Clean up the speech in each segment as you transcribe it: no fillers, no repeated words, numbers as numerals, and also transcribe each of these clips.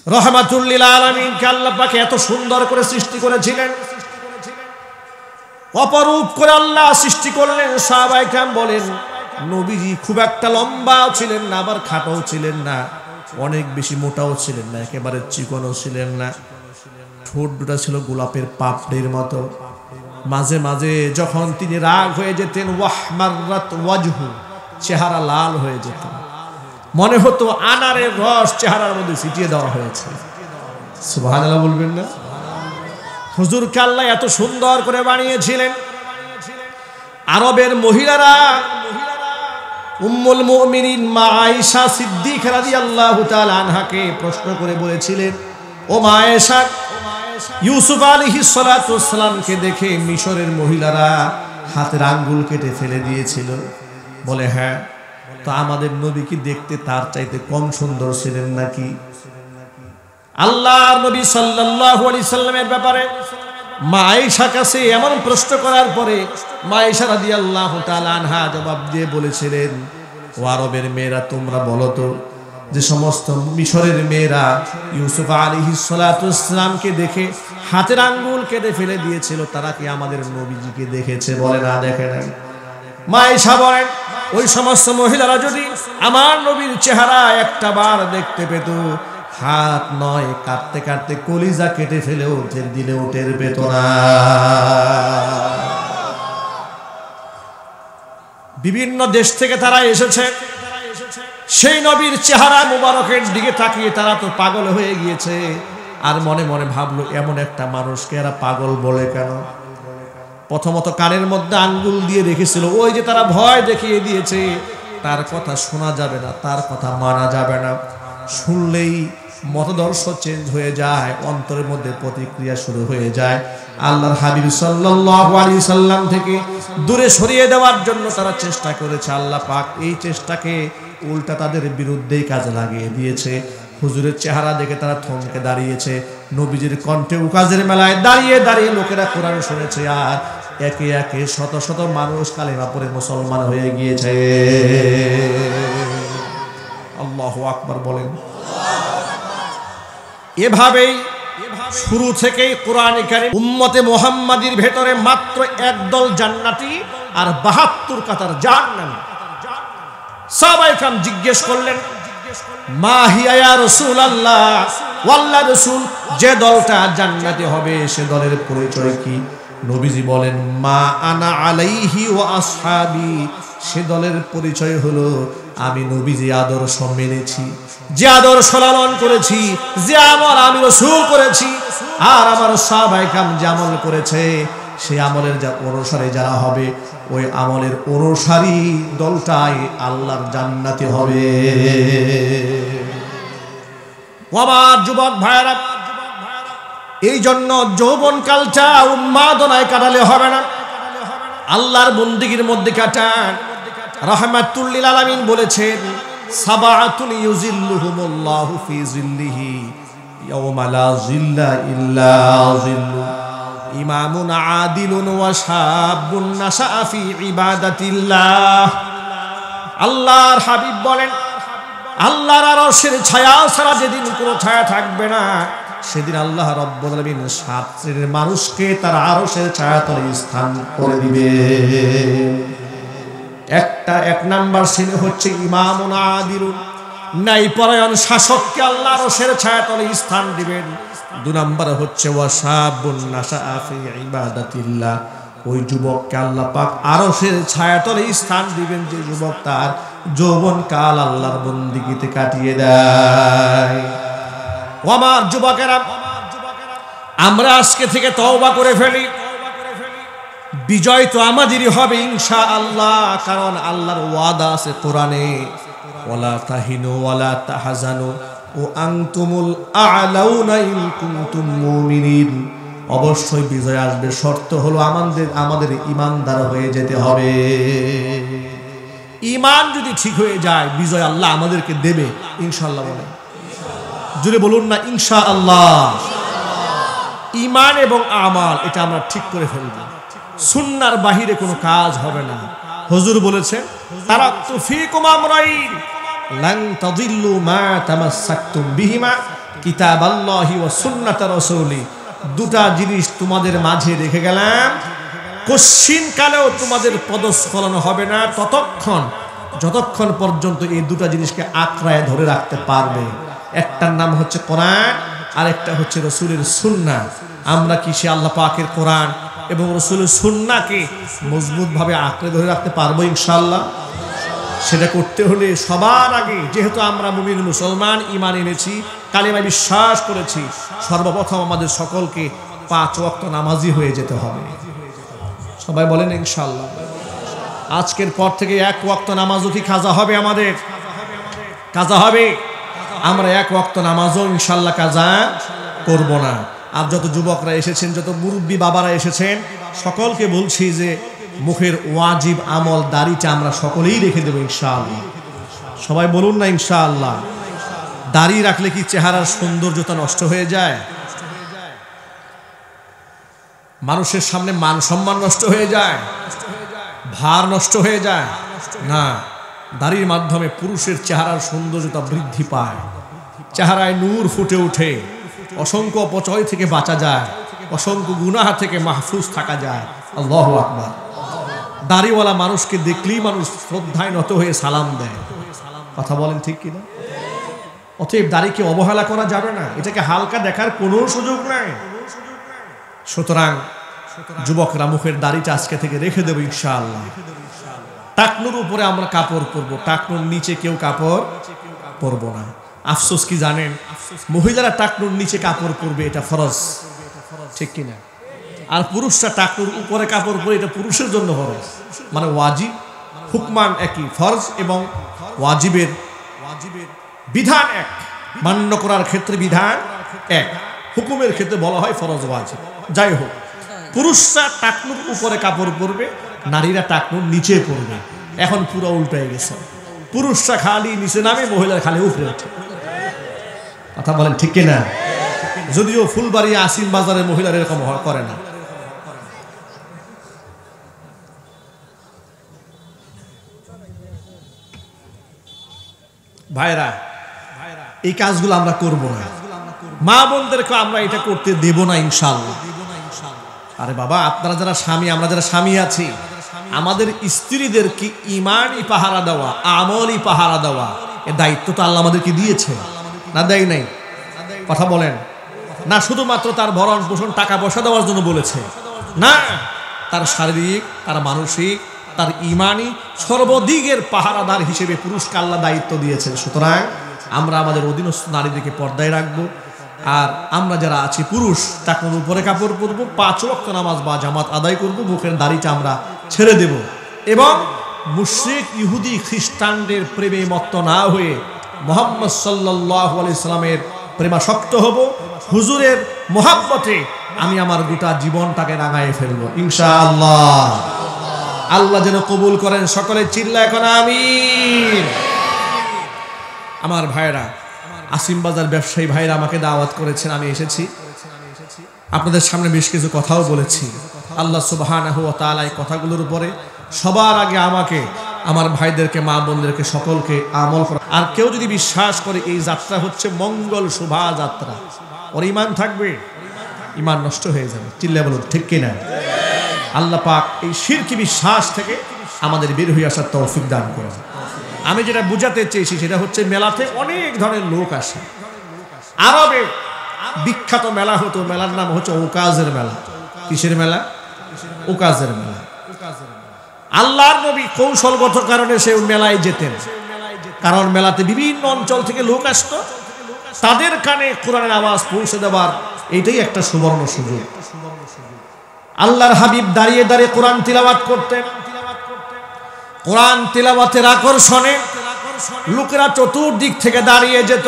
রহমাতুল লিল আলামিনকে আল্লাহ পাক এত সুন্দর করে সৃষ্টি করেছিলেন, অপরূপ করে আল্লাহ সৃষ্টি করলেন। সাহাবায়ে কেরাম বলেন নবীজি খুব একটা লম্বাও ছিলেন না, আবার খাটোও ছিলেন না, অনেক বেশি মোটাও ছিলেন না, একেবারে চিকনও ছিলেন না। ঠোঁট দুটা ছিল গোলাপের পাপড়ির মতো। মাঝে মাঝে যখন তিনি রাগ হয়ে যেতেন, ওয়াহমাররাত ওয়াজহু, চেহারা লাল হয়ে যেত, মনে হতো আনারের রস চেহারার মধ্যে ছিটিয়ে দেওয়া হয়েছে। সুবহানাল্লাহ বলবেন না? হুজুরকে আল্লাহ এত সুন্দর করে বানিয়েছিলেন। আরবের মহিলারা উম্মুল মুমিনিন মা আয়েশা সিদ্দিকা রাদিয়াল্লাহু তাআলা আনহাকে প্রশ্ন করে বলেছিলেন, ও মা আয়েশা, ইউসুফ আলাইহিস সালাতু ওয়াস সালামকে দেখে মিশরের মহিলারা হাতের আঙ্গুল কেটে ফেলে দিয়েছিল। বলে হ্যাঁ, তো আমাদের নবী কি দেখতে তার চাইতে কম সুন্দর ছিলেন নাকি? আল্লাহর নবী সাল্লাল্লাহু আলাইহি সাল্লামের ব্যাপারে মা আয়েশা কাছে এমন প্রশ্ন করার পরে মা আয়েশা রাদিয়াল্লাহু তাআলা আনহা জবাব দিয়ে বলেছিলেন, ও আরবের মেয়েরা, তোমরা বলো তো, যে সমস্ত মিশরের মেয়েরা ইউসুফ আলাইহিস সালাতু ওয়াস সালামকে দেখে হাতের আঙ্গুল কেটে ফেলে দিয়েছিল, তারা কি আমাদের নবীজিকে দেখেছে? বলে না, দেখে নাই। মা আয়েশা বলেন, ওই সমস্ত মহিলারা যদি আমার নবীর চেহারা একটা বার দেখতে পেত, হাত নয় কাটতে কাটতে কলিজা কেটে ফেলেও দিলেও টের পেত না। বিভিন্ন দেশ থেকে তারা এসেছে, সেই নবীর চেহারা মুবারকের দিকে তাকিয়ে তারা তো পাগল হয়ে গিয়েছে। আর মনে মনে ভাবলো, এমন একটা মানুষকে এরা পাগল বলে কেন? প্রথমত কানের মধ্যে আঙ্গুল দিয়ে রেখেছিল, ওই যে তারা ভয় দেখিয়ে দিয়েছে, তার কথা শোনা যাবে না, তার কথা মানা যাবে না। শুনলেই মতদর্শ চেঞ্জ হয়ে যায়, অন্তরের মধ্যে প্রতিক্রিয়া শুরু হয়ে যায়। আল্লাহর হাবিব সাল্লাল্লাহু আলাইহি সাল্লাম থেকে দূরে সরিয়ে দেওয়ার জন্য তারা চেষ্টা করেছে। আল্লাহ পাক এই চেষ্টাকে উল্টা তাদের বিরুদ্ধেই কাজে লাগিয়ে দিয়েছে। হুজুরের চেহারা দেখে তারা থমকে দাঁড়িয়েছে, নবীজির কণ্ঠে উকাজের মেলায় দাঁড়িয়ে দাঁড়িয়ে লোকেরা কোরআন শুনেছে, আর একে একে শত শত মানুষ কালেমা পড়ে মুসলমান হয়ে গিয়েছে। আল্লাহু আকবার বলেন। এভাবেই শুরু থেকেই কোরআনে কারীম উম্মতে মুহাম্মাদির ভেতরে মাত্র একদল জান্নাতি আর ৭২ কাতার জাহান্নামী। সাহাবায়ে কেরাম জিজ্ঞেস করলেন, মা হিয়া ইয়া রাসূলুল্লাহ, ওয়াল্লাহ রাসূল, যে দলটা জান্নাতি হবে সে দলের পরিচয় কি? নবীজি বলেন, মা আনা আলাইহি ওয়া আসহাবি, সে দলের পরিচয় হলো আমি নবীজি আদর্শ মেনেছি, যে আদর্শ লালন করেছি, যে আমল আমি রাসূল করেছি, আর আমার সাহাবায়ে কেরাম যে আমল করেছে, সেই আমলের যা অনুসারী যারা হবে, ওই আমলের অনুসারী দলটাই আল্লাহর জান্নাতি হবে। আমার যুবক ভাইরা, এই জন্য যৌবনকালটা উন্মাদনায় কাটালে হবে না, আল্লাহর বন্দেগীর মধ্যে কাটান। রাহমাতুল লিল আলামিন বলেছেন, সাবাতুন ইউজিল্লুহুমুল্লাহু ফি জিল্লিহি ইয়াওমা লা জিল্লা ইল্লা জিল্লু, ইমামুন আদিলুন ওয়া শাবুন নাশা ফি ইবাদাতিল্লাহ। আল্লাহর হাবিব বলেন, আল্লাহর আরশের ছায়া ছাড়া যেদিন কোনো ছায়া থাকবে না, সেদিন আল্লাহ রাব্বুল আলামিন ৭ শ্রেণীর মানুষকে তার আরশের ছায়াতলে স্থান করে দিবে। এক নাম্বার শ্রেণী হচ্ছে ইমামুন আদিলুন, ন্যায়পরায়ণ শাসককে আল্লাহ আরশের ছায়াতলে স্থান দিবেন। ২ নাম্বার হচ্ছে ওয়াশাবুন নাশা ফি ইবাদাতিল্লাহ, ওই যুবককে আল্লাহ পাক আরশের ছায়াতলে স্থান দিবেন, যে যুবক তার যৌবনকাল আল্লাহর বন্দেগীতে কাটিয়ে দেয়। ও আমার যুবকেরা, আমরা আজকে থেকে তওবা করে ফেলি, বিজয় তো আমাদেরই হবে ইনশাআল্লাহ। কারণ আল্লাহর ওয়াদা আছে কোরআনে, ওয়ালা তাহিনু ওয়ালা তাহজানু ও আনতুমুল আ'লাউনা ইন কুনতুম মুমিনিন। অবশ্যই বিজয় আসবে, শর্ত হলো আমাদের ঈমানদার হয়ে যেতে হবে। ঈমান যদি ঠিক হয়ে যায়, বিজয় আল্লাহ আমাদেরকে দেবে ইনশাআল্লাহ। বলে জুড়ে বলুন না ইনশাআল্লাহ। ঈমান এবং আমাল এটা আমরা ঠিক করে ফেলব, সুন্নাহর বাহিরে কোনো কাজ হবে না। হুজুর বলেছে, তারাকতু ফীকুম আমরাইন লান তাদিল্লু মা তামাসসাকতুম বিহিমা কিতাবাল্লাহি ওয়া সুন্নাত রাসূলি, দুটা জিনিস তোমাদের মাঝে রেখে গেলাম, কশ্চিন কালেও তোমাদের পদস্খলন হবে না ততক্ষণ যতক্ষণ পর্যন্ত এই দুটা জিনিসকে আঁকড়ায় ধরে রাখতে পারবে। একটার নাম হচ্ছে কোরআন, আর একটা হচ্ছে রাসূলের সুন্নাহ। আমরা কি সে আল্লাহ পাকের কোরআন এবং রাসূলের সুন্নাহকে মজবুতভাবে আঁকড়ে ধরে রাখতে পারবো ইনশাআল্লাহ? সেটা করতে হলে সবার আগে, যেহেতু আমরা মুমিন মুসলমান, ঈমান এনেছি, কালিমায় বিশ্বাস করেছি, সর্বপ্রথম আমাদের সকলকে 5 ওয়াক্ত নামাজি হয়ে যেতে হবে। সবাই বলেন ইনশাআল্লাহ। আজকের পর থেকে 1 ওয়াক্ত নামাজও কি কাজা হবে? আমাদের কাজা হবে। আমরা 1 ওয়াক্ত নামাজও ইনশাআল্লাহ কাজা করব না। আর যত যুবকরা এসেছেন, যত মুরব্বী বাবারা এসেছেন, সকলকে বলছি যে মুখের ওয়াজিব আমল দাড়িটা আমরা সকলেই রেখে দেবো ইনশাআল্লাহ। সবাই বলুন না ইনশাআল্লাহ। দাড়ি রাখলে কি চেহারার সৌন্দর্যতা নষ্ট হয়ে যায়? মানুষের সামনে মান সম্মান নষ্ট হয়ে যায়? ভার নষ্ট হয়ে যায়? না, দাড়ির মাধ্যমে পুরুষের চেহারার সৌন্দর্যতা বৃদ্ধি পায়, চেহারায় নূর ফুটে ওঠে, অসংখ্য অপচয় থেকে বাঁচা যায়, অসংখ্য গুনাহ থেকে মাহফুজ থাকা যায়। আল্লাহু আকবার। দাড়িওয়ালা মানুষকে দেখলেই মানুষ শ্রদ্ধায় নত হয়ে সালাম দেয়। কথা বলেন ঠিক কিনা? অতএব দাড়িকে অবহেলা করা যাবে না, এটাকে হালকা দেখার কোনো সুযোগ নাই। সুতরাং যুবকরা মুখের দাড়িটা আজকে থেকে রেখে দেবো ইনশাআল্লাহ। টাকনুর উপরে আমরা কাপড় পরবো, টাকনুর নিচে কেউ কাপড় পরবো না। আফসোস কি জানেন, মহিলারা টাকনুর নিচে কাপড় পরবে, এটা ফরজ, ঠিক কিনা? আর পুরুষরা টাকনুর উপরে কাপড় পরে, এটা পুরুষের জন্য ফরজ, মানে ওয়াজিব। হুকমান একই, ফরজ এবং ওয়াজিবের বিধান এক, মান্য করার ক্ষেত্রে বিধান এক, হুকুমের ক্ষেত্রে বলা হয় ফরজ ওয়াজিব। যাই হোক, পুরুষরা টাকনুর উপরে কাপড় পরবে, নারীরা টাকনুর নিচে পরবে। এখন পুরো উল্টে গেছে, পুরুষরা খালি নিচে নামে, মহিলারা খালি উপরে ওঠে। কথা বলেন ঠিক কিনা? যদিও ফুলবাড়ি আসিম বাজারের মহিলারা এরকম করে না। ভাইরা, এই কাজগুলো আমরা করব না, মা বোনদেরকে আমরা এটা করতে দেব না ইনশাআল্লাহ। আরে বাবা, আপনারা যারা স্বামী, আমরা যারা স্বামী আছি, আমাদের স্ত্রীদেরকে ঈমানই পাহারা দেওয়া, আমলই পাহারা দেওয়া, এর দায়িত্ব তো আল্লাহ আমাদেরকে দিয়েছে, না দেয় নাই? কথা বলেন না। শুধুমাত্র তার ভরণ পোষণ টাকা পয়সা দেওয়ার জন্য বলেছে না, তার শারীরিক, তার মানসিক, তার ঈমানি সর্বদিকের পাহারাদার হিসেবে পুরুষকে আল্লাহ দায়িত্ব দিয়েছেন। সুতরাং আমরা আমাদের অধীনস্থ নারীদেরকে পর্দায় রাখবো। আর আমরা যারা আছি পুরুষ, টাকনুর উপরে কাপড় পরবো, 5 ওয়াক্ত নামাজ বা জামাত আদায় করব, মুখের দাড়িটা আমরা ছেড়ে দেব, এবং মুশরিক ইহুদি খ্রিস্টানদের প্রেমে মত্ত না হয়ে মুহাম্মদ সাল্লাল্লাহু আলাইহি সাল্লামের প্রেমাসক্ত হব। হুজুরের মোহাব্বতে আমি আমার গোটা জীবনটাকে রাঙায় ফেলবো ইনশাআল্লাহ। আল্লাহ যেন কবুল করেন। সকলে চিল্লা এখন আমিন। আমার ভাইরা, আসিম বাজার ব্যবসায়ী ভাইরা আমাকে দাওয়াত করেছেন, আমি এসেছি। আপনাদের সামনে বেশ কিছু কথাও বলেছি। আল্লাহ সুবহানাহু ওয়া তাআলা এই কথাগুলোর উপরে সবার আগে আমাকে, আমার ভাইদেরকে, মা বোনদেরকে সকলকে আমল করা। আর কেউ যদি বিশ্বাস করে এই যাত্রা হচ্ছে মঙ্গল শোভাযাত্রা, ওর ঈমান থাকবে, ঈমান নষ্ট হয়ে যাবে। চিল্লা বলুন ঠিক কিনা? আল্লাহ পাক এই শিরকি বিশ্বাস থেকে আমাদের বের হয়ে আসার তৌফিক দান করেন। আমি যেটা বুঝাতে চেয়েছি সেটা হচ্ছে, মেলাতে অনেক ধরনের লোক আসে। আরবে বিখ্যাত মেলা হতো, মেলার নাম হচ্ছে ওকাজের মেলা। কিসের মেলা? ওকাজের মেলা। আল্লাহর নবী কৌশলগত কারণে সে মেলায় যেতেন, কারণ মেলাতে বিভিন্ন অঞ্চল থেকে লোক আসতো, তাদের কানে কোরআনের আওয়াজ পৌঁছে দেওয়ার এটাই একটা সুবর্ণ সুযোগ। আল্লাহর হাবিব দাঁড়িয়ে দাঁড়িয়ে কোরআন তিলাওয়াত করতেন। কোরআন তিলাওয়াতের আকর্ষণে লোকেরা চতুর্দিক থেকে দাঁড়িয়ে যেত।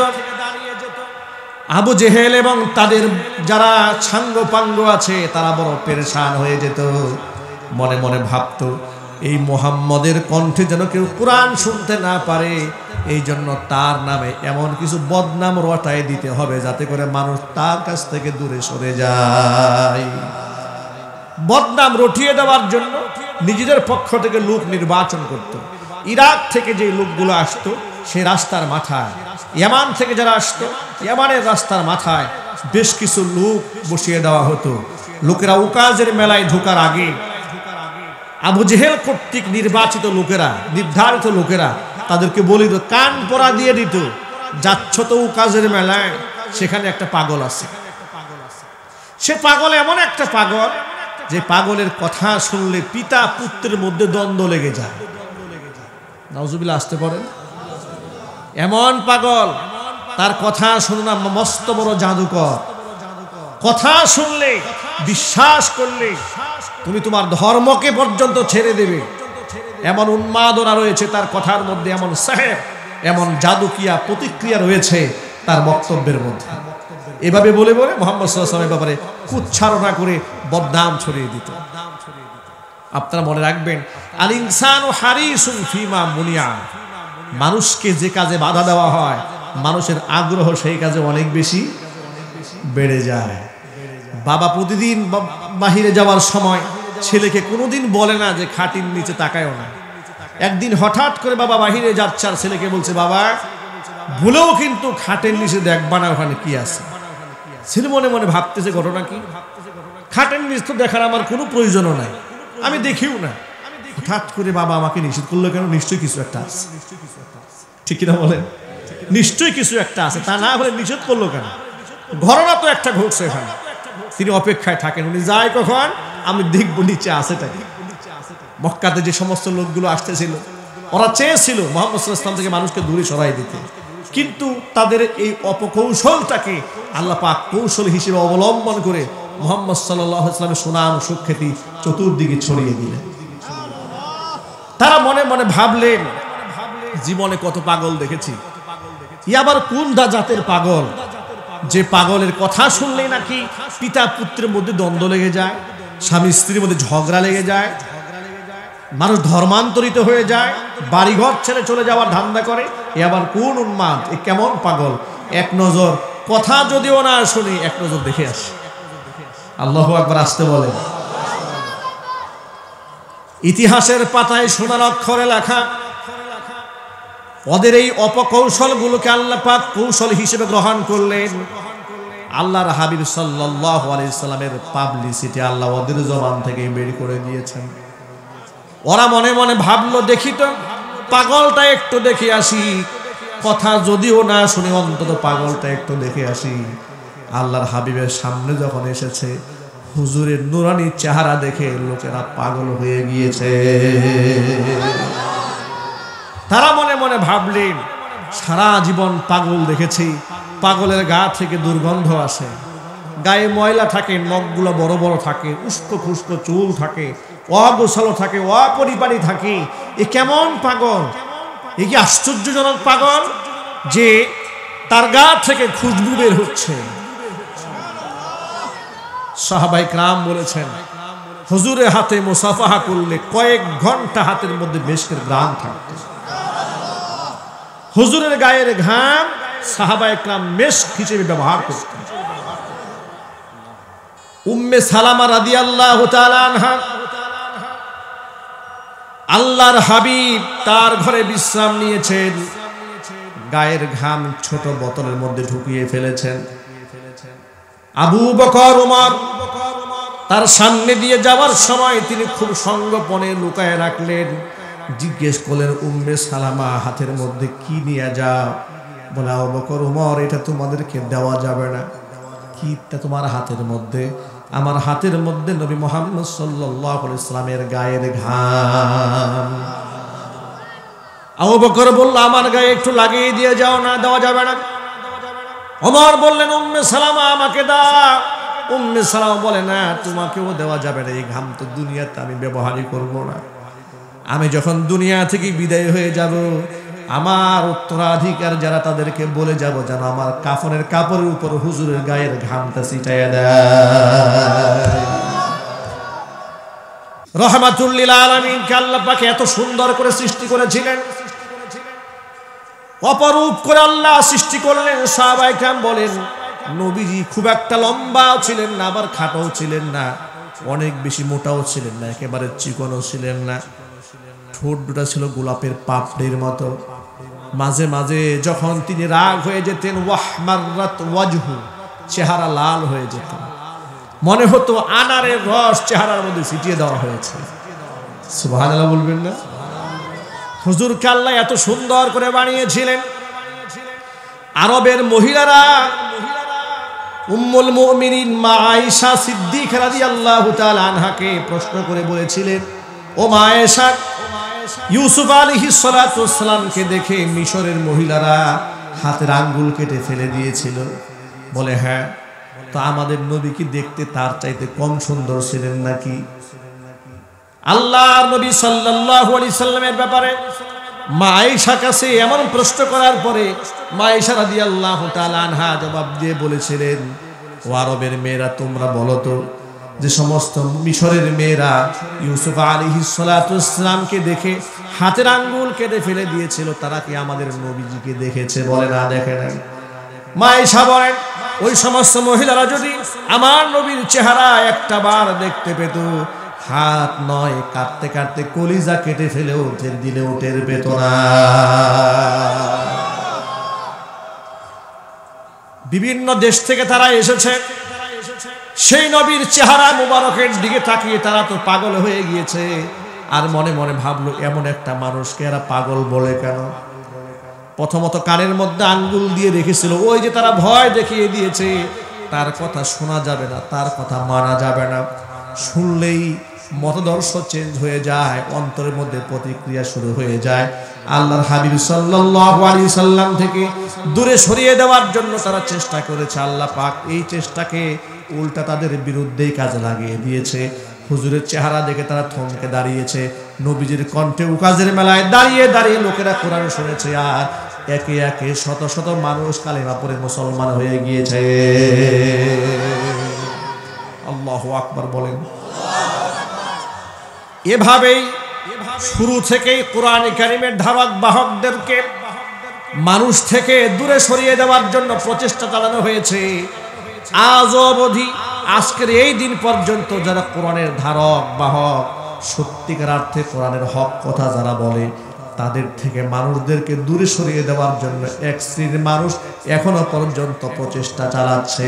আবু জেহেল এবং তাদের যারা ছাঙ্গ পাঙ্গ আছে তারা বড় পেরেশান হয়ে যেত, মনে মনে ভাবতো এই মুহাম্মদের কণ্ঠে যেন কেউ কোরআন শুনতে না পারে, এই জন্য তার নামে এমন কিছু বদনাম রটায় দিতে হবে যাতে করে মানুষ তার কাছ থেকে দূরে সরে যায়। বদনাম রটিয়ে দেওয়ার জন্য নিজেদের পক্ষ থেকে লোক নির্বাচন করত। ইরাক থেকে যে লোকগুলো আসতো সেই রাস্তার মাথায় ইয়ামান থেকে যারা আসতো, ইয়ামানের রাস্তার মাথায় বেশ কিছু লোক বসিয়ে দেওয়া হতো। লোকেরা উকাজের মেলায় ঢোকার আগে আবু জেহেল কর্তৃক নির্বাচিত লোকেরা, নির্ধারিত লোকেরা তাদেরকে বলিত, কান পরা দিয়ে দিত, যাচ্ছ তো উকাজের মেলায়, সেখানে একটা পাগল আছে। সে পাগল এমন একটা পাগল যে পাগলের কথা শুনলে পিতা পুত্রের মধ্যে দ্বন্দ্ব লেগে যায়। নাউজুবিল্লাহ, আসতে পারেন। এমন পাগল, তার কথা শুনে না মস্ত বড় জাদুকর। কথা শুনলে, বিশ্বাস করলে তুমি তোমার ধর্মকে পর্যন্ত ছেড়ে দেবে, এমন উন্মাদনা রয়েছে তার কথার মধ্যে, এমন সাহেব, এমন জাদুকিয়া প্রতিক্রিয়া রয়েছে তার বক্তব্যের মধ্যে। এভাবে বলে বলে মুহাম্মদ সাল্লাল্লাহু আলাইহি ওয়াসাল্লামের ব্যাপারে কুচ্ছারণা করে বদনাম ছড়িয়ে দিত। আপনারা মনে রাখবেন, আল ইনসানু হারিসুন ফিমা মুনিয়া, মানুষকে যে কাজে বাধা দেওয়া হয় মানুষের আগ্রহ সেই কাজে অনেক বেশি বেড়ে যায়। বাবা প্রতিদিন বাহিরে যাওয়ার সময় ছেলেকে কোনোদিন বলে না যে খাটির নিচে তাকায়ও না। একদিন হঠাৎ করে বাবা বাহিরে যাচ্ছে আর ছেলেকে বলছে, বাবা ভুলেও কিন্তু খাটের নিচে দেখবা না, ওখানে কি আছে। ছেলে মনে মনে ভাবতেছে ঘটনা কি, খাটের নিচ তো দেখার আমার কোনো প্রয়োজনও নাই, আমি দেখিও না। হঠাৎ করে বাবা আমাকে নিষেধ করলো কেন? নিশ্চয়ই কিছু একটা আছে, ঠিক কিনা বলেন? নিশ্চয়ই কিছু একটা আছে, তা না হলে নিষেধ করলো কেন? ঘটনা তো একটা ঘটছে এখানে। তিনি অপেক্ষায় থাকেন, উনি যায় কখন, আমি দেখবো নিচে আছেটা কি। মক্কাতে যে সমস্ত লোকগুলো আসতেছিল ওরা চেয়েছিল মুহাম্মদ সাল্লাল্লাহু আলাইহি ওয়াসাল্লাম থেকে মানুষকে দূরে সরাই দিতে, কিন্তু তাদের এই অপকৌশলটাকে আল্লাহ পাক কৌশল হিসেবে অবলম্বন করে মুহাম্মদ সাল্লাল্লাহু আলাইহি ওয়াসাল্লামের সুনাম সুখ্যাতি চতুর্দিকে ছড়িয়ে দিলেন। তারা মনে মনে ভাবলেন, জীবনে কত পাগল দেখেছি, আবার কোন জাতের পাগল যে পাগলের কথা শুনলেই নাকি পিতা পুত্রের মধ্যে দ্বন্দ্ব লেগে যায়, স্বামী স্ত্রীর মধ্যে ঝগড়া লেগে যায়, মানুষ ধর্মান্তরিত হয়ে যায়, বাড়িঘর ছেড়ে চলে যাওয়ার ধান্দা করে। এ আবার কোন উন্মাদ, এ কেমন পাগল? এক নজর, কথা যদিও না শুনি, এক নজর দেখে আসি। আল্লাহু আকবার, আসতে বলে। ইতিহাসের পাতায় সোনার অক্ষরে লেখা ওদের এই অপকৌশলগুলোকে আল্লাহ পাক কৌশল হিসেবে গ্রহণ করলেন। আল্লাহর হাবিব সাল্লাল্লাহু আলাইহি সাল্লামের পাবলিসিটি আল্লাহ ওদের জবান থেকে বের করে দিয়েছেন। ওরা মনে মনে ভাবলো, দেখি তো পাগলটা একটু দেখে আসি, কথা যদিও না শুনে অন্তত পাগলটা একটু দেখে আসি। আল্লাহর হাবিবের সামনে যখন এসেছে, হুজুরের নুরানি চেহারা দেখে লোকেরা পাগল হয়ে গিয়েছে। তারা মনে মনে ভাবলেন, সারা জীবন পাগল দেখেছি, পাগলের গা থেকে দুর্গন্ধ আসে, গায়ে ময়লা থাকে, নখগুলো বড় বড় থাকে, উস্কো খুস্কো চুল থাকে, অগোছালো থাকে, অপরিপাটি থাকে। এ কেমন পাগল? এ কি আশ্চর্যজনক পাগল যে তার গা থেকে খুশবু বের হচ্ছে। সাহাবায়ে কেরাম বলেছেন, হুজুরের হাতে মুসাফাহা করলে কয়েক ঘন্টা হাতের মধ্যে মেশকের ঘ্রাণ থাকতো। হুজুরের গায়ের ঘাম সাহাবায়ে কেরাম মেশক হিসেবে ব্যবহার করতেন। উম্মে সালামা রাদিয়াল্লাহু তাআলা আনহা, আল্লাহর হাবিব তার ঘরে বিশ্রাম নিয়েছেন, গায়ের ঘাম ছোট বোতলের মধ্যে ঢুকিয়ে ফেলেছেন। আবু বকর ওমর তার সামনে দিয়ে যাওয়ার সময় তিনি খুব সঙ্গোপনে লুকায় রাখলেন। জিজ্ঞেস করলেন, উম্মে সালামা হাতের মধ্যে কি নিয়ে যাও? বলে, আবু বকর ওমর, এটা তোমাদেরকে দেওয়া যাবে না। কি তোমার হাতের মধ্যে? আমার হাতের মধ্যে নবী মুহাম্মদ সাল্লাল্লাহু আলাইহি ওয়াসাল্লামের গায়ের ঘাম। আবু বকর বলল, আমার গায়ে একটু লাগিয়ে দিয়ে যাও না, দেওয়া যাবে না। ওমর বললেন, উম্মে সালামা আমাকে দাও। উম্মে সালামা বলে, না, তোমাকেও দেওয়া যাবে না, এই ঘাম তো দুনিয়াতে আমি ব্যবহারই করব না। আমি যখন দুনিয়া থেকে বিদায় হয়ে যাব, আমার উত্তরাধিকার যারা তাদেরকে বলে যাব যেন আমার কাফনের কাপড়ের উপর হুজুরের গায়ের ঘামটা ছিটাইয়া দেয়। রহমাতুল লিল আলামিনকে আল্লাহ পাক এত সুন্দর করে সৃষ্টি করেছিলেন, অপরূপ করে আল্লাহ সৃষ্টি করলেন। সাহাবায়ে কেরাম বলেন, নবীজি খুব একটা লম্বাও ছিলেন না, আবার খাটোও ছিলেন না, অনেক বেশি মোটাও ছিলেন না, একেবারে চিকনও ছিলেন না। ঠোঁট দুটা ছিল গোলাপের পাপড়ির মতো, মাঝে মাঝে যখন তিনি রাগ হয়ে যেতেন ওয়াহমাররাত ওয়াজহু, চেহারা লাল হয়ে যেত, মনে হতো আনারের রস চেহারার মধ্যে ছিটিয়ে দেওয়া হয়েছে। সুবহানাল্লাহ বলবেন না? হুজুরকে আল্লাহ এত সুন্দর করে বানিয়েছিলেন। আরবের মহিলারা উম্মুল মুমিনিন মা আয়েশা সিদ্দিকা রাদিয়াল্লাহু তাআলা আনহাকে প্রশ্ন করে বলেছিলেন, ও মা আয়েশা, ইউসুফ আলাইহিস সালাতু ওয়াস সালামকে দেখে মিশরের মহিলারা হাতের আঙ্গুল কেটে ফেলে দিয়েছিল। বলে হ্যাঁ, তো আমাদের নবী কি দেখতে তার চাইতে কম সুন্দর ছিলেন নাকি? আল্লাহর নবী সাল্লাল্লাহু আলাইহি সাল্লামের ব্যাপারে মা আয়েশা কাছে এমন প্রশ্ন করার পরে মা আয়েশা রাদিয়াল্লাহু তাআলা আনহা জবাব দিয়ে বলেছিলেন, ও আরবের মেয়েরা, তোমরা বলো তো, যে সমস্ত মিশরের মেয়েরা ইউসুফ আলাইহিস সালাতু ওয়াস সালামকে দেখে হাতের আঙ্গুল কেটে ফেলে দিয়েছিল, তারা কি আমাদের নবীজিকে দেখেছে? বলে না, দেখে নাই। মা আয়েশা বলেন, ওই সমস্ত মহিলারা যদি আমার নবীর চেহারা একটা বার দেখতে পেত, হাত নয় কাটতে কাটতে কলিজা কেটে ফেলেও দিলেও টের পেত না। বিভিন্ন দেশ থেকে তারা এসেছে, সেই নবীর চেহারা মুবারকের দিকে তাকিয়ে তারা তো পাগল হয়ে গিয়েছে। আর মনে মনে ভাবলো, এমন একটা মানুষকে এরা পাগল বলে কেন? প্রথমত কানের মধ্যে আঙ্গুল দিয়ে রেখেছিল, ওই যে তারা ভয় দেখিয়ে দিয়েছে, তার কথা শোনা যাবে না, তার কথা মানা যাবে না। শুনলেই মতদর্শ চেঞ্জ হয়ে যায়, অন্তরের মধ্যে প্রতিক্রিয়া শুরু হয়ে যায়। আল্লাহর হাবিব সাল্লাল্লাহু আলাইহি সাল্লাম থেকে দূরে সরিয়ে দেওয়ার জন্য তারা চেষ্টা করেছে। আল্লাহ পাক এই চেষ্টাকে উল্টা তাদের বিরুদ্ধেই কাজে লাগিয়ে দিয়েছে। হুজুরের চেহারা দেখে তারা থমকে দাঁড়িয়েছে, নবীজির কণ্ঠে উকাজের মেলায় দাঁড়িয়ে দাঁড়িয়ে লোকেরা কোরআন শুনেছে, আর একে একে শত শত মানুষ কালেমা পড়ে মুসলমান হয়ে গিয়েছে। আল্লাহু আকবার বলেন। এভাবেই শুরু থেকেই কোরআন কারীমের ধারক বাহকদেরকে মানুষ থেকে দূরে সরিয়ে দেওয়ার জন্য প্রচেষ্টা চালানো হয়েছে। আজ অবধি আজকের এই দিন পর্যন্ত যারা কোরআনের ধারক বাহক, সত্যিকার অর্থে কোরআনের হক কথা যারা বলে, তাদের থেকে মানুষদেরকে দূরে সরিয়ে দেওয়ার জন্য এক শ্রেণীর মানুষ এখনো পর্যন্ত প্রচেষ্টা চালাচ্ছে।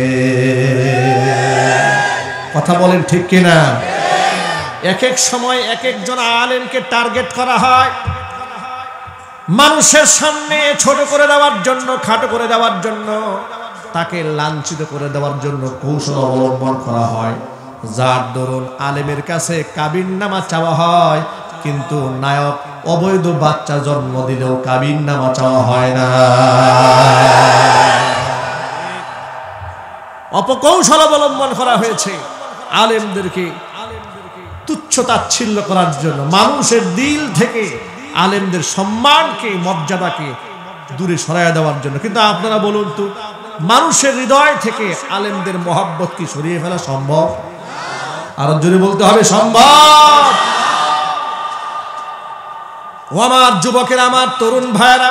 কথা বলেন ঠিক কিনা? এক এক সময় এক একজন আলেমকে টার্গেট করা হয়, মানুষের সামনে ছোট করে দেওয়ার জন্য, খাটো করে দেওয়ার জন্য, তাকে লাঞ্ছিত করে দেওয়ার জন্য কৌশল অবলম্বন করা হয়। যার দরুন আলেমের কাছে কাবিননামা চাওয়া হয়, কিন্তু নায়ক অবৈধ বাচ্চা জন্ম দিলেও কাবিননামা চাওয়া হয় না। অপকৌশল অবলম্বন করা হয়েছে আলেমদেরকে তুচ্ছ তাচ্ছিল্য করার জন্য, মানুষের দিল থেকে আলেমদের সম্মানকে, মর্যাদাকে দূরে সরাইয়া দেওয়ার জন্য। কিন্তু আপনারা বলুন তো, মানুষের হৃদয় থেকে আলেমদের মহব্বত কি সরিয়ে ফেলা সম্ভব? আর জোরে বলতে হবে, সম্ভব। ও আমার যুবকেরা, আমার তরুণ ভাইয়েরা,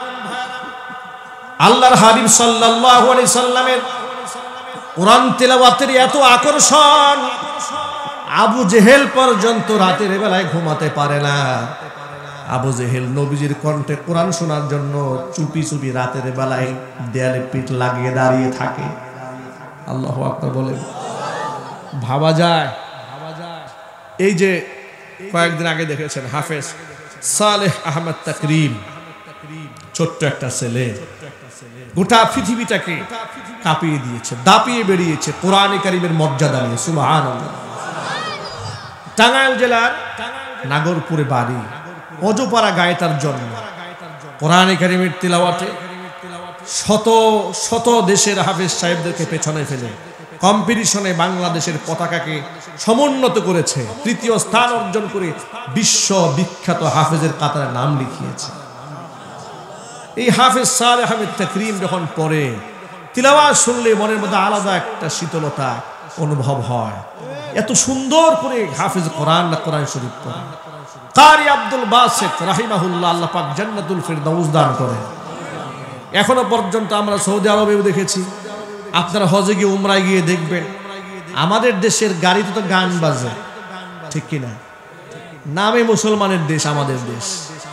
আল্লাহর হাবিব সাল্লাল্লাহু আলাইহি সাল্লামের কোরআন তেলাওয়াতের এত আকর্ষণ, আবু জেহেল পর্যন্ত রাতের বেলায় ঘুমাতে পারে না। আবু জেহেল নবীজির কণ্ঠে কোরআন শোনার জন্য চুপি চুপি রাতের বেলায় দেয়ালে পিঠ লাগিয়ে দাঁড়িয়ে থাকে। আল্লাহু আকবার বলেন। ভাবা যায়, এই যে কয়েকদিন আগে দেখেছেন হাফেজ সালেহ আহমদ তাকরিম, ছোট্ট একটা ছেলে, গোটা পৃথিবীটাকে কাঁপিয়ে দিয়েছে, দাপিয়ে বেরিয়েছে কোরআনে কারীমের মর্যাদা নিয়ে। সুবহানাল্লাহ। টাঙ্গাইল জেলার নাগরপুরে বাড়ি, অজপাড়া গায়ে তার জন্ম। কোরআনে কারীমের তিলাওয়াতে শত শত দেশের হাফেজ সাহেবদেরকে পেছনে ফেলে কম্পিটিশনে বাংলাদেশের পতাকাকে সমুন্নত করেছে, তৃতীয় স্থান অর্জন করে বিশ্ব বিখ্যাত হাফেজের কাতারে নাম লিখিয়েছে। এই হাফেজ সালেহ আহমদ তাকরিম যখন পড়ে, তিলাওয়াত শুনলে মনের মধ্যে আলাদা একটা শীতলতা অনুভব হয়। এত সুন্দর করে হাফেজ কোরআন না কোরআন শরীফ পড়ে। কারি আব্দুল বাসিত রাহিমাহুল্লাহ, আল্লাহ পাক জান্নাতুল ফিরদাউস দান করেন। এখনো পর্যন্ত আমরা সৌদি আরবেও দেখেছি, আপনারা হজে গিয়ে উমরায় গিয়ে দেখবেন, আমাদের দেশের গাড়িতে তো গান বাজে, ঠিক কিনা? নামে মুসলমানের দেশ আমাদের দেশ,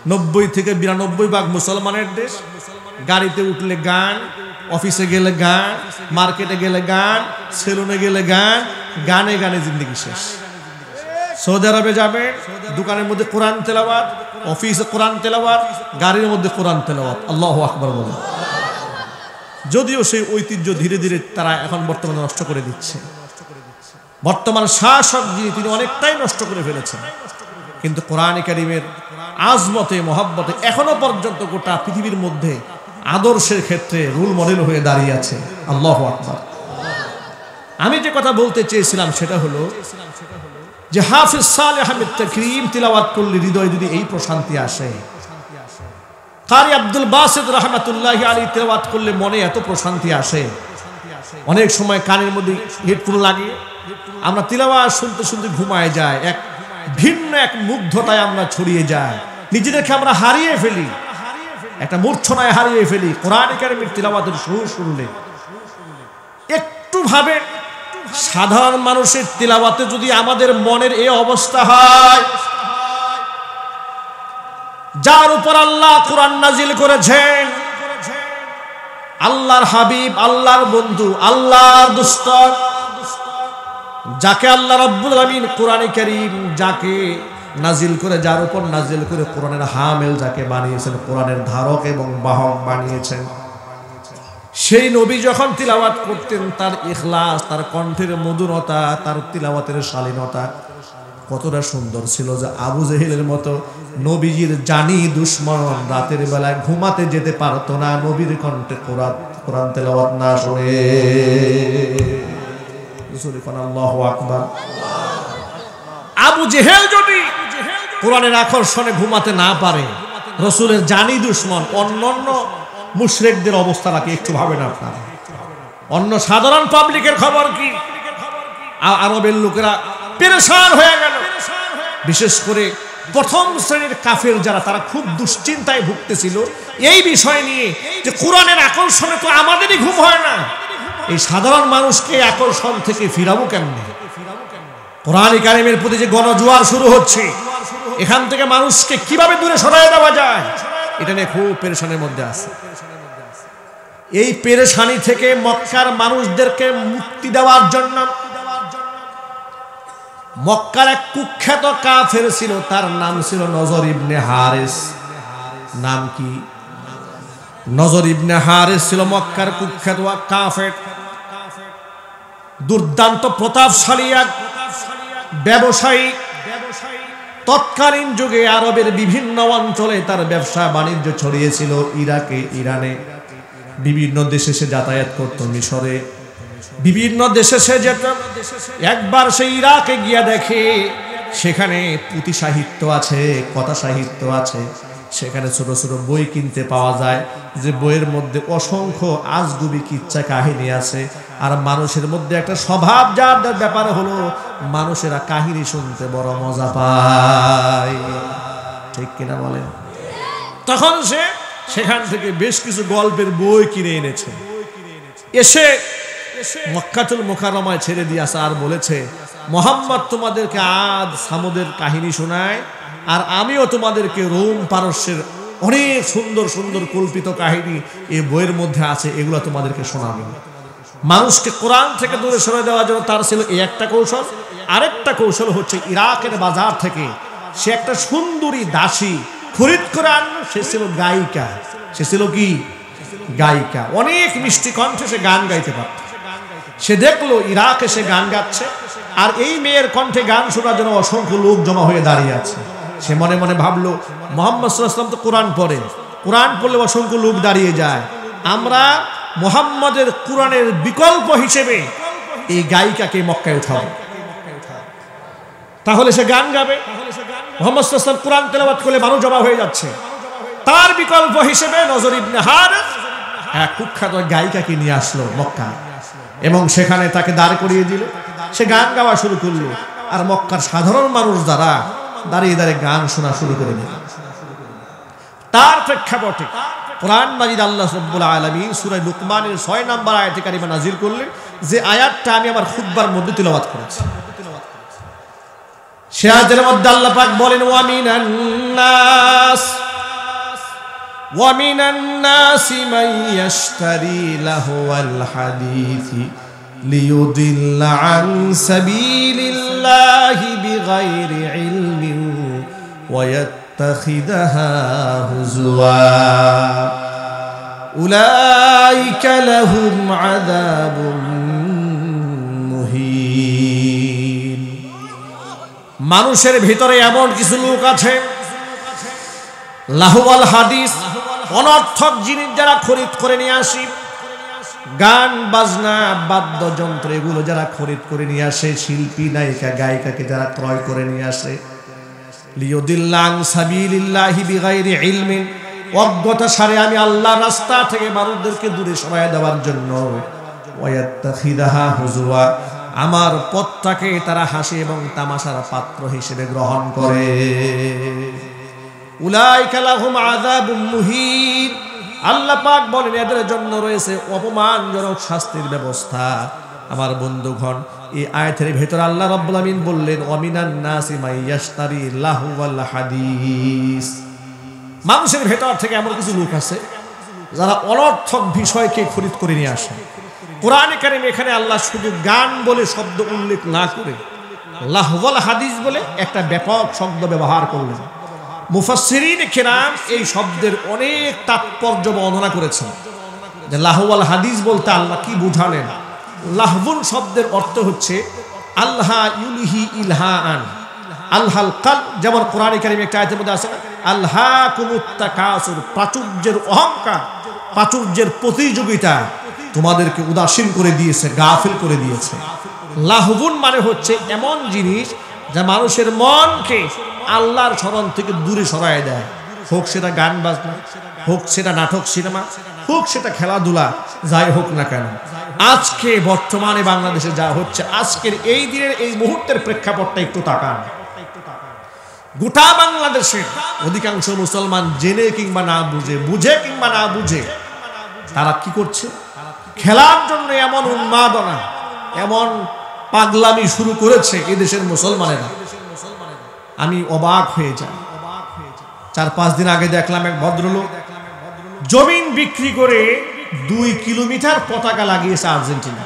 90 থেকে 92% মুসলমানের দেশ। গাড়িতে উঠলে গান, অফিসে গেলে গান, মার্কেটে গেলে গান, সেলুনে গেলে গান, গানে গানে জিন্দেগি শেষ। সৌদি আরবে যাবে, দোকানের মধ্যে কোরআন তেলাওয়াত, অফিসে কোরআন তেলাওয়াত, গাড়ির মধ্যে কোরআন তেলাওয়াত। আল্লাহু আকবার বলেন। যদিও সেই ঐতিহ্য ধীরে ধীরে তারা এখন বর্তমানে নষ্ট করে দিচ্ছে। বর্তমান শাসক যিনি, তিনি অনেকটাই নষ্ট করে ফেলেছেন। কিন্তু কোরআন কারীমের আজমতে, মহব্বতে এখনো পর্যন্ত গোটা পৃথিবীর মধ্যে আদর্শের ক্ষেত্রে রোল মডেল হয়ে দাঁড়িয়ে আছে। আল্লাহু আকবার। আমি যে কথা বলতে চেয়েছিলাম সেটা হলো যে হাফিজ সালেহ আহমেদ তাকরিম তিলাওয়াত করলে হৃদয়ে যদি এই প্রশান্তি আসে, কারি আব্দুল বাসিত রাহমাতুল্লাহি আলাইহি তিলাওয়াত করলে মনে এত প্রশান্তি আসে। অনেক সময় কানের মধ্যে হেডফোন লাগে, আমরা তিলাওয়াত শুনতে শুনতে ঘুমায় যায়, এক ভিন্ন এক মুগ্ধতায় আমরা ছড়িয়ে যায়, নিজেদেরকে আমরা হারিয়ে ফেলি, একটা মূর্ছনায় হারিয়ে ফেলি। কোরআন কারীমের তিলাওয়াতের সুর শুনলে একটু ভাবে, সাধারণ মানুষের তিলাওয়াতে যদি আমাদের মনের এই অবস্থা হয়, যার উপর আল্লাহ কোরআন নাজিল করেছেন, আল্লাহর হাবিব, আল্লাহর বন্ধু, আল্লাহর দোস্ত, যাকে আল্লাহ রাব্বুল আলামিন কোরআনে কারীম যাকে নাজিল করে, যার উপর নাজিল করে কোরআনের হামেল যাকে বানিয়েছেন, কোরআনের ধারক এবং বাহক বানিয়েছেন, সেই নবী যখন তিলাওয়াত করতেন, তার ইখলাস, তার কণ্ঠের মধুরতা, তার তিলাওয়াতের শালীনতা কতটা সুন্দর ছিল যে আবু জেহেলের মতো নবীজির জানি দুশমন রাতের বেলায় ঘুমাতে যেতে পারতো না নবীর কণ্ঠে কোরআন তেলাওয়াত না শুনে। আল্লাহু আকবার। আবু জেহেল যদি কোরআনের আকর্ষণে ঘুমাতে না পারে, রাসূলের জানি দুশমন, অন্যান্য মুশরিকদের অবস্থাটাকে একটু ভাবেন আপনারা। অন্য সাধারণ পাবলিকের খবর কি? আরবের লোকেরা পেরেশান হয়ে গেল। বিশেষ করে প্রথম শ্রেণীর কাফের যারা, তারা খুব দুশ্চিন্তায় ভুগতেছিল এই বিষয় নিয়ে যে কোরআনের আকর্ষণে তো আমাদেরই ঘুম হয় না, এই সাধারণ মানুষকে আকর্ষণ থেকে ফিরাবো কেমনে? কোরআন কারীমের প্রতি যে গণজোয়ার শুরু হচ্ছে, এখান থেকে মানুষকে কিভাবে দূরে সরায় দেওয়া যায়, এটা নিয়ে খুব পেরেশানির মধ্যে আছে। এই পেরেশানি থেকে মক্কার মানুষদেরকে মুক্তি দেওয়ার জন্য মক্কার এক কুখ্যাত কাফের ছিল, তার নাম ছিল নজর ইবনে হারিস। নাম কি? নজর ইবনে হারিস ছিল মক্কার কুখ্যাত কাফের, দুর্দান্ত প্রতাপশালী এক ব্যবসায়ী। তৎকালীন যুগে আরবের বিভিন্ন অঞ্চলে তার ব্যবসা বাণিজ্য ছড়িয়েছিল, ইরাকে, ইরানে, বিভিন্ন দেশে সে যাতায়াত করত, মিশরে, বিভিন্ন দেশে সে যেত। একবার সে ইরাকে গিয়া দেখে সেখানে পুঁথি সাহিত্য আছে, কথা সাহিত্য আছে, সেখানে ছোট ছোট বই কিনতে পাওয়া যায়, যে বইয়ের মধ্যে অসংখ্য আজগুবি কিচ্ছা কাহিনী আছে। আর মানুষের মধ্যে একটা স্বভাব যার ব্যাপারে হলো, মানুষেরা কাহিনী শুনতে বড় মজা পায়, ঠিক কিনা বলেন? তখন সে সেখান থেকে বেশ কিছু গল্পের বই কিনে এনেছে, এসে মক্কাতুল মুকাররমায় ছেড়ে দিয়েছে আর বলেছে, মুহাম্মদ তোমাদেরকে আদ সামুদের কাহিনী শোনায়, আর আমিও তোমাদেরকে রোম পারস্যের অনেক সুন্দর সুন্দর কল্পিত কাহিনী এই বইয়ের মধ্যে আছে, এগুলো তোমাদেরকে শোনাবো। মানুষকে কোরআন থেকে দূরে সরে দেওয়ার জন্য তার ছিল এই একটা কৌশল। আরেকটা কৌশল হচ্ছে, ইরাকের বাজার থেকে সে একটা সুন্দরী দাসী খরিদ করে আনলো। সে ছিল গায়িকা। সে ছিল কি? গায়িকা। অনেক মিষ্টি কণ্ঠে সে গান গাইতে পারত। সে দেখলো ইরাকে সে গান গাচ্ছে, আর এই মেয়ের কণ্ঠে গান শোনার জন্য অসংখ্য লোক জমা হয়ে দাঁড়িয়ে আছে। সে মনে মনে ভাবলো, মুহাম্মদ সাল্লাল্লাহু আলাইহি ওয়াসাল্লাম তো কোরআন পড়ে, কোরআন পড়লে অসংখ্য লোক দাঁড়িয়ে যায়, আমরা মুহাম্মদের কোরআনের বিকল্প হিসেবে এই গায়িকাকে মক্কায় উঠাবো, তাহলে সে গান গাবে। মুহাম্মদ সাল্লাল্লাহু আলাইহি ওয়াসাল্লাম কোরআন তেলাওয়াত করলে মানুষ জমা হয়ে যাচ্ছে। তার বিকল্প হিসেবে নজর ইবনে হারিস এক কুখ্যাত গায়িকাকে নিয়ে আসলো মক্কা, এবং সেখানে তাকে দাঁড় করিয়ে দিল। সে গান গাওয়া শুরু করলো, আর মক্কার সাধারণ মানুষ যারা দাঁড়িয়ে দাঁড়িয়ে গান শোনা শুরু করে দিল। তার প্রেক্ষাপটে কোরআন মাজিদ আল্লাহ রাব্বুল আলামিন সূরা লুকমানের 6 নম্বর আয়াতে কারিমা নাযিল করলেন, যে আয়াতটা আমি আমার খুতবার মধ্যে তিলাওয়াত করেছি। সে আয়াতের মধ্যে আল্লাহ পাক বলেন, ওয়া মিনান নাস ومن الناس من يشتري لهو الحديث ليضل عن سبيل الله بغير علم ويتخذها هزوا أولئك لهم عذاب মুহিন। মানুষের ভিতরে এমন কিছু লোক আছে লাহওয়াল হাদিস, অনর্থক জিনিস যারা খরিদ করে নিয়ে আসে, গান বাজনা বাদ্যযন্ত্র এগুলো যারা খরিদ করে নিয়ে আসে, শিল্পী নায়িকা গায়িকাকে যারা ক্রয় করে নিয়ে আসে, লিয়ুদিল্লা আন সাবিলিল্লাহি বিগাইরি ইলমিন, অজ্ঞতা সারে আমি আল্লাহর রাস্তা থেকে মানুষদেরকে দূরে সরায় দেওয়ার জন্য, ওয়ায়াত্তাখিদাহা হুজুয়া, আমার পথটাকে তারা হাসি এবং তামাশার পাত্র হিসেবে গ্রহণ করে। উলাইকা লাহুম আযাবুম মুহিন, আল্লাহ পাক বলেন এদের জন্য রয়েছে অপমানজনক শাস্তির ব্যবস্থা। আমার বন্ধুগণ, এই আয়াতের ভিতর আল্লাহ রাব্বুল আমিন বললেন ওয়ামিনান নাসি মাই ইয়াশতারি লাহওয়াল হাদিস, মানুষের ভেতর থেকে এমন কিছু লোক আছে যারা অনর্থক বিষয়কে খরিদ করে নিয়ে আসে। কোরআনে কারিমে এখানে আল্লাহ শুধু গান বলে শব্দ উল্লেখ না করে লাহওয়াল হাদিস বলে একটা ব্যাপক শব্দ ব্যবহার করলেন। মুফাসসিরিন কিরাম এই শব্দের অনেক তাৎপর্য বর্ণনা করেছেন যে লাহওয়াল হাদিস বলতে আল্লাহ কি বুঝালেন। লাহবুন শব্দের অর্থ হচ্ছে আল্লাহ ইউলিহি ইলহাআন, আলহাল কাল, যেমন কোরআনে কারিমে একটা আয়াতের মধ্যে আছে আল্হাকুমুত তাকাসুর, প্রাচুর্যের অহংকার, প্রাচুর্যের প্রতিযোগিতা তোমাদেরকে উদাসীন করে দিয়েছে, গাফিল করে দিয়েছে। লাহবুন মানে হচ্ছে এমন জিনিস যা মানুষের মনকে আল্লাহর স্মরণ থেকে দূরে সরায় দেয়, হোক সেটা গান বাজনা, হোক সেটা নাটক সিনেমা, হোক সেটা খেলাধুলা, যাই হোক না কেন। আজকে বর্তমানে বাংলাদেশে যা হচ্ছে, আজকের এই দিনের এই মুহূর্তের প্রেক্ষাপটটা একটু তাকান। গোটা বাংলাদেশের অধিকাংশ মুসলমান জেনে কিংবা না বুঝে, বুঝে কিংবা না বুঝে, তারা কি করছে? খেলার জন্য এমন উন্মাদনা, এমন পাগলামি শুরু করেছে এদেশের মুসলমানেরা, আমি অবাক হয়ে যাই। 4-5 দিন আগে দেখলাম এক ভদ্রলোক জমিন বিক্রি করে 2 কিলোমিটার পতাকা লাগিয়েছে আর্জেন্টিনা।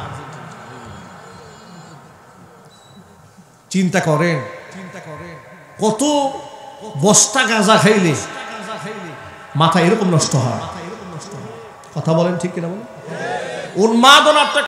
চিন্তা করেন, কত বস্তা গাঁজা খাইলে মাথা এরকম নষ্ট হয়? কথা বলেন ঠিক কিনা বলেন? উন্মাদনাটা